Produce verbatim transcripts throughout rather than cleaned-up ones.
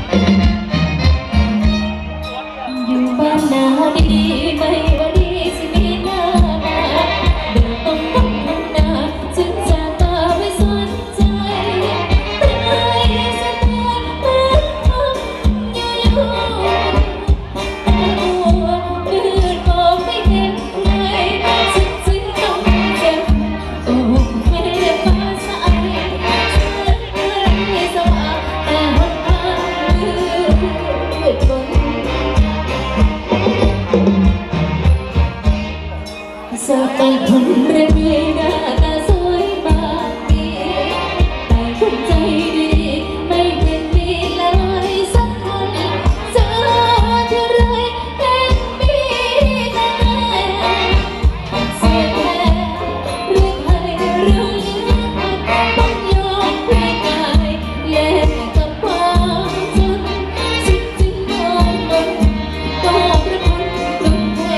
อยู่บ้านนาดีๆไม่ว่าดีสิมีหน้ามาเดินตรงต้องทำนาจึงจะตาไม่สนใจแต่สตาเมื่อทำอยู่อยู่แต่หัวมืดมองไม่เห็นไงฉันจึงต้องเจ็บโอ้แม่ฟ้าใสฉันไม่สว่างแต่หนทางมืดมนจะเป็นคนเรียบเรียงหน้าตาสวยมากดีแต่คนใจดีไม่เห็นมีเลยสักคนเจอเท่าไรเห็นมีแต่เสียแท้หรือใครหรือต้องยอมให้กายแลกกับความจนสิจึงมองมนก็ประคุณตุ้มเท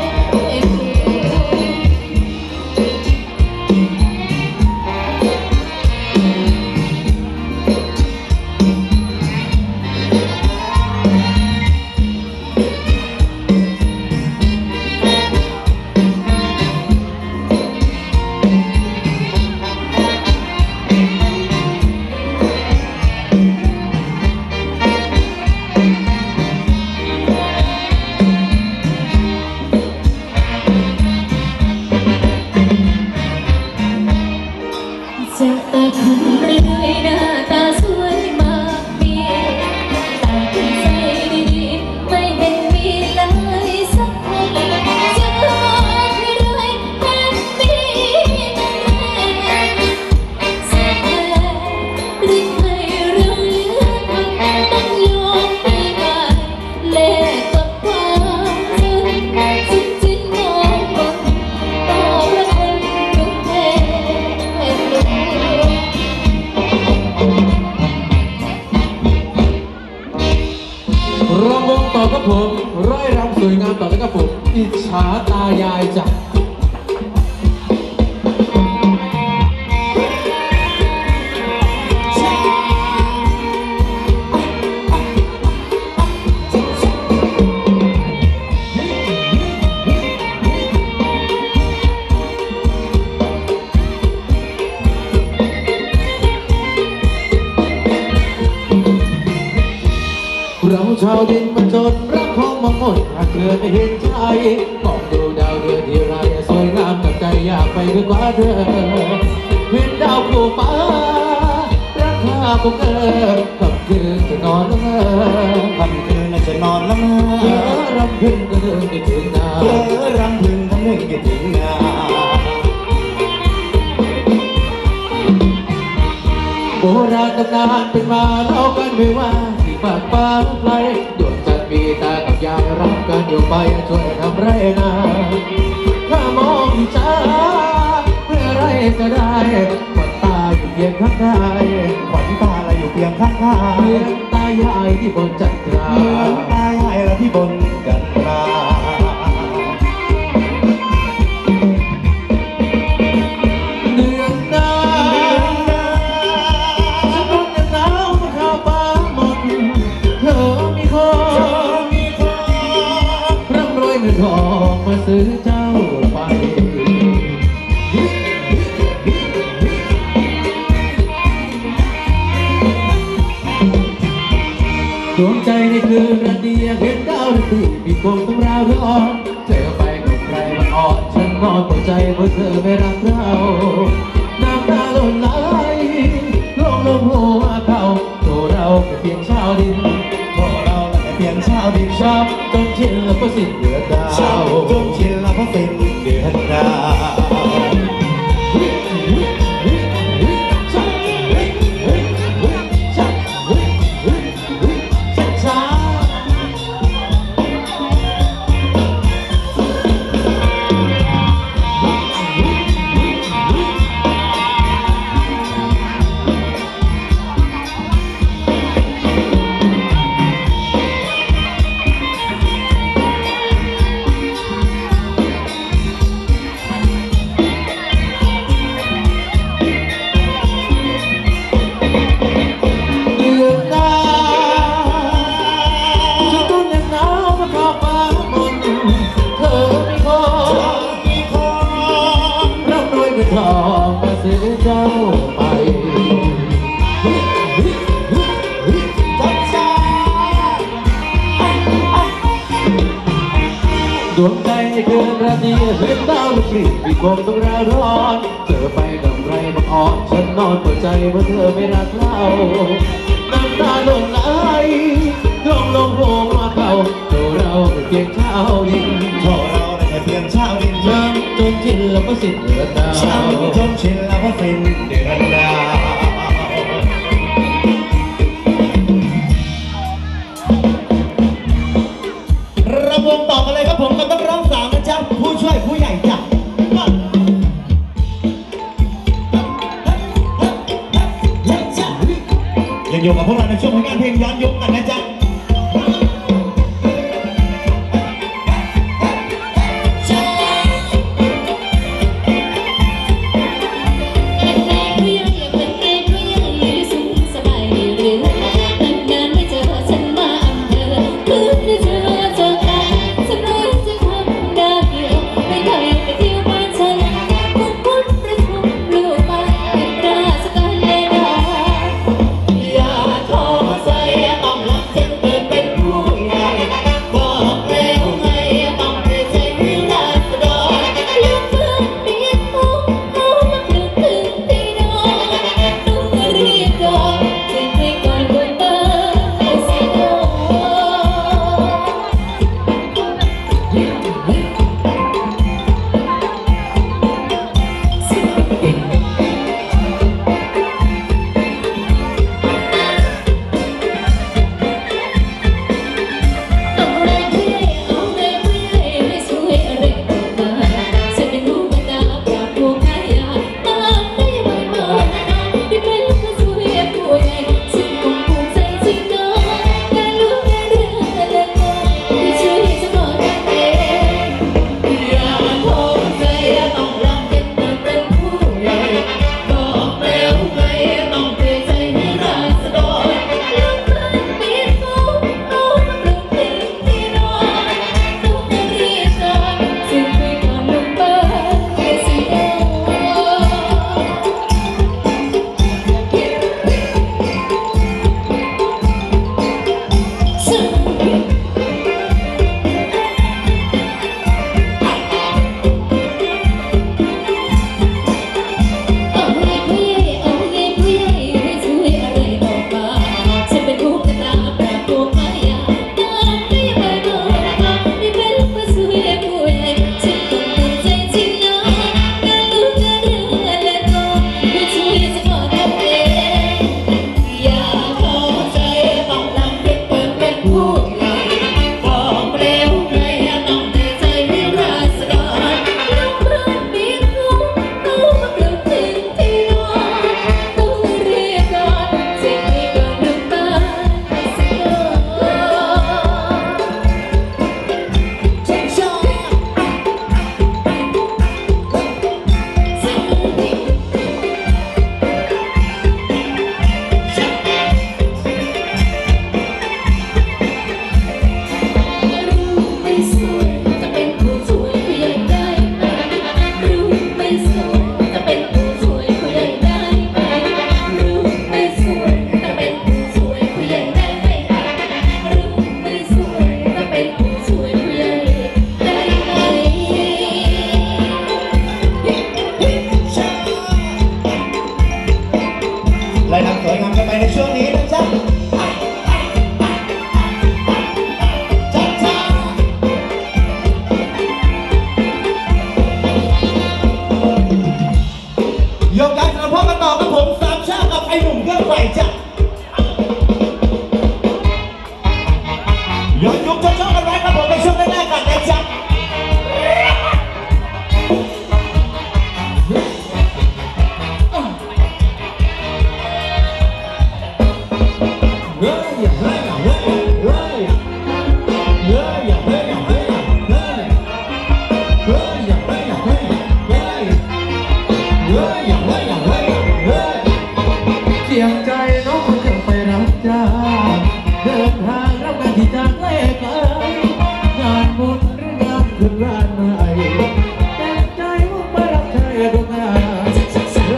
จะแต่คนเรื่อยหน้าตาสวยมากมีแต่คนใจดีไม่เห็นมีเลยสักคนจะขอให้รวยเห็นมีแต่เสียแท้หรือใครเราเลือกต้องยอมให้กายแลกกับความจนจึงจึงมองบนต่อพระคุณทุกเทรำวงต่อกับผมร้อยรำสวยงามต่อเลยครับผมอิจฉาตายายจ้ะเราชาวดินมันจนรักของมาหมดหากเธอไม่เห็นใจมองดูดาวเรือนที่ไรสวยงามกับใจอยากไปด้วยกว่าเธอเห็นดาวคู่ฟ้าราคาคงเกินกับคืนจะนอนละเมอคำคืนน่าจะนอนละเมอเธอรำพึงก็เดินไปถึงนาเธอรำพึงทำให้คิดถึงนาโบราณตำนานเป็นมาเล่ากันไว้ว่าที่ปากฟ้าไกลดวงจันทร์มีตากับยายรักกันอยู่ไปช่วยทำไรนาถ้ามองที่จ้าเพื่ออะไรก็ได้ขวัญตาอยู่เพียงข้างกายขวัญตาเราอยู่เพียงข้างกายเพียงตายายที่บนจันทราเพียงตายายเราที่บนจันทราทองมาซื้อเจ้าไปดวงใจในคืนระเดียเห็นดาวที่มีโกงต้องราวร้อนเธอไปกับใครมาอ่อนฉันนอนปวดใจเพราะเธอไม่รักเราน้ำตาหล่นไหลลงลงหัวเขาโทรเราแค่เพียงชาวดินโทรเราแค่เพียงชาวดินชอบจนชินแล้วก็สิ้นเดือนดาวจนชินแล้วก็สิ้นเดือนดาวดวงใจในคืนราตรีเห็นดาวลุกปรีมีคงต้องร้าวร้อนเธอไปกับใครบังอ่อนฉันนอนเปิดใจเมื่อเธอไม่รักเราน้ำตาหล่นไหลลงลงโผล่มาเขาโธ่เราเป็นเพียงชาวดินโธ่เราแค่เพียงชาวดินช้ำจนชินแล้วก็สิ้นเดือนดาวช้ำจนชินแล้วก็สิ้นเดือนดาวระวงต่อกันเลยครับผมกับนักร้องสาวนะจ๊ะผู้ช่วยผู้ใหญ่จ้ะยังอยู่กับพวกเราในช่วงของงานเพลงย้อนยุคกันนะจ๊ะ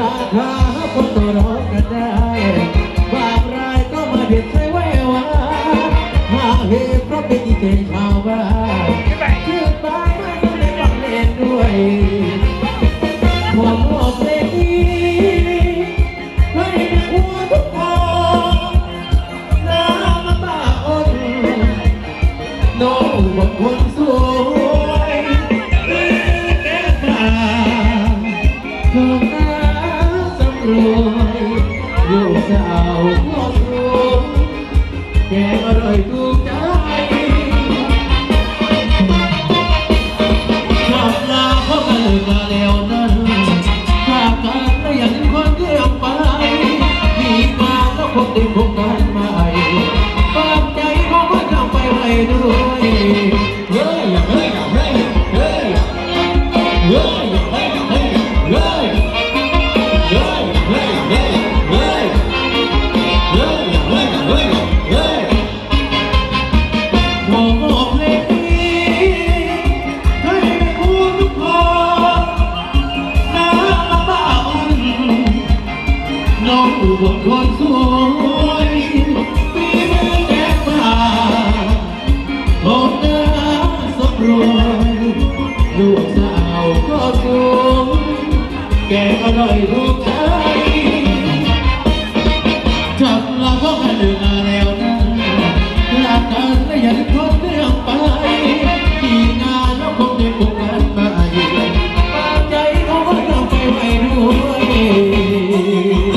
บางรายก็มาเด็ดใจไว้ว่าจะเอาข้อสูงแกงอร่อยถูกใจชอบลาเพราะกันเลิกลาแล้วนั้นถ้ากันไม่อยากเป็นคนเรื่องไปมีมาแล้วคงได้พบกันใหม่ฝากใจของคนทำไปไว้ด้วยเฮ้ยเฮ้ยเฮ้ยเฮ้ยเฮ้ยเฮ้ยเฮ้ยเฮ้ยเฮ้ยเฮ้ยเฮ้ยเฮ้ยเฮ้ยเฮ้ยเฮ้ยเฮ้ยมองเพลงนี้ให้ไม่พูดทุกคนน้ำมาบ้าอุ่นน้องอุบลคนสวยมีมือแดงมาโอ้เนื้อสมรวยลูกสาวก็สูงแกงอร่อยถูกใจจับลาเพราะกันเดินมาแล้วนะรักกันและอย่าได้คนเรื่องไปที่งานแล้วคงได้พบกันใหม่ฝากใจเขาไว้เราไปไว้ด้วย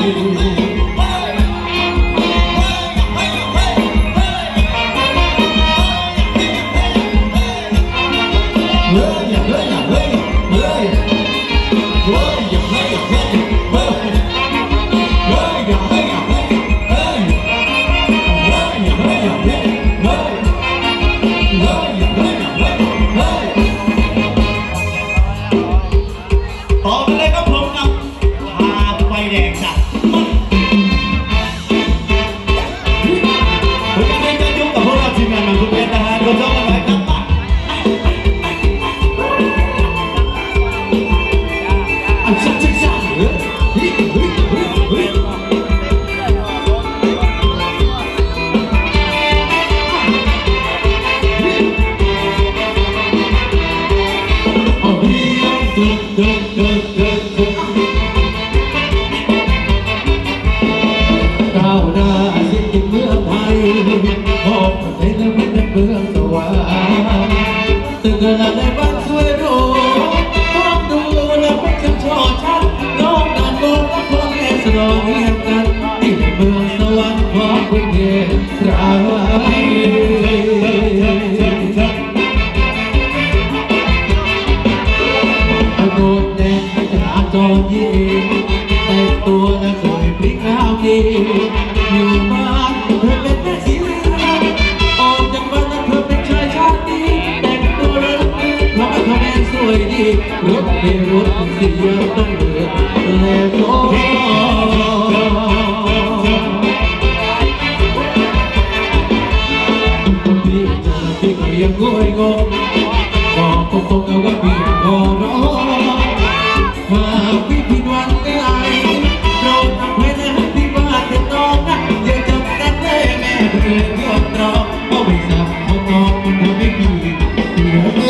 เฮ้ยอย่าเฮ้ยอย่าเฮ้ยเฮ้ยเฮ้ยอย่าเฮ้ยอย่าเฮ้ยเฮ้ยเฮ้ยอย่าเฮ้ยอย่าเฮ้ยเฮ้ยเฮ้ยอย่าเฮ้ยอย่าเฮ้ยเฮ้ยเฮ้ยอย่าเฮ้ยอย่าเฮ้ยเฮ้ยต่อไปเลยครับผมกับพาไฟแดงจ้ะผมจะได้จะยุ่งกับพวกเราทีมงานมันคุณเป็นทหารคนชอบกันไหมครับป่ะอ่ะชักชักชักเฮ้ยเฮ้ยเฮ้ยเฮ้ยเฮ้ยเอาเฮียตึ๊ดตึ๊ดตึ๊ดตึ๊ดตึ๊ดก้าวหน้าสิ้นกินเมืองไทยพบกับไทยแล้วไม่ได้เมืองสวรรค์ตึกกระดาษในบ้านสวยหรูมองดูแล้วไม่จำชอชัดน้องนานโดนและคนแก่สนองเงียบกันที่ในเมืองสวรรค์ของคุณเย่รายอโนดแดงไปจราจรยิงแต่งตัวและสวยพริ้งน้ำดีอยู่บ้านเธอเป็นแม่สีเหลืองออกจากบ้านแล้วเธอเป็นชายชาติดีแต่งตัวแล้วทำให้เธอแม่สวยดีรถไม่รถเสียต้องเลือกแล้วก็พี่จะพี่ก็ยังงวยงงก็คงคงเอาว่าพี่ก็ร้องหากพี่ผิดหวังได้โปรดอภัยและให้พี่บ้านแต่น้องนะอย่าจำกันได้แม่เพื่อนยอมรอเพราะไม่สักเขาน้องมันทำให้พี่เสียเมื่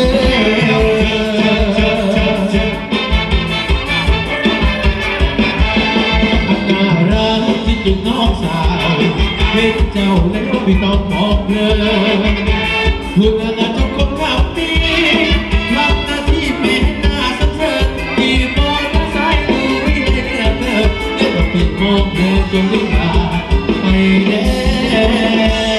อน่ารักที่จริงน้องสาวเห็นเจ้าแล้วไม่ต้องบอกเลยคุณน่าจะคนงามดีทำหน้าที่เป็นหน้าสะเทือนที่มองทางซ้ายดูไม่ได้เลือกเธอและก็ปิดมองเธอจนลืมตาไปแล้ว